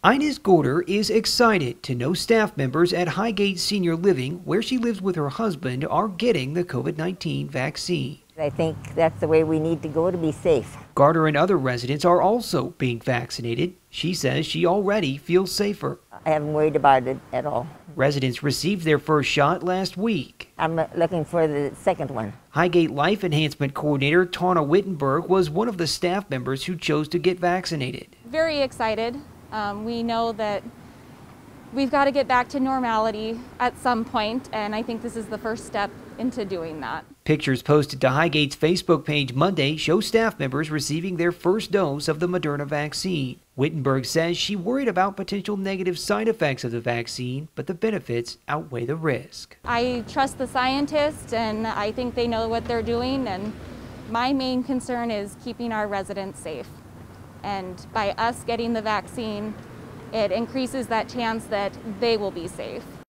Ines Gorder is excited to know staff members at Highgate Senior Living, where she lives with her husband, are getting the COVID-19 vaccine. I think that's the way we need to go to be safe. Gorder and other residents are also being vaccinated. She says she already feels safer. I haven't worried about it at all. Residents received their first shot last week. I'm looking for the second one. Highgate Life Enhancement Coordinator Tawna Wittenberg was one of the staff members who chose to get vaccinated. Very excited. We know that we've got to get back to normality at some point, and I think this is the first step into doing that. Pictures posted to Highgate's Facebook page Monday show staff members receiving their first dose of the Moderna vaccine. Wittenberg says she worried about potential negative side effects of the vaccine, but the benefits outweigh the risk. I trust the scientists, and I think they know what they're doing, and my main concern is keeping our residents safe. And by us getting the vaccine, it increases that chance that they will be safe.